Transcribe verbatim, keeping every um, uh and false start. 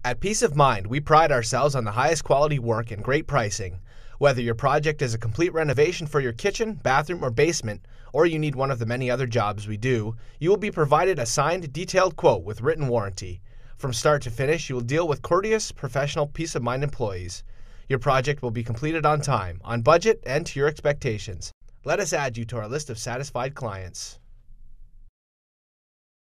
At Peace of Mind, we pride ourselves on the highest quality work and great pricing. Whether your project is a complete renovation for your kitchen, bathroom, or basement, or you need one of the many other jobs we do, you will be provided a signed, detailed quote with written warranty. From start to finish, you will deal with courteous, professional Peace of Mind employees. Your project will be completed on time, on budget, and to your expectations. Let us add you to our list of satisfied clients.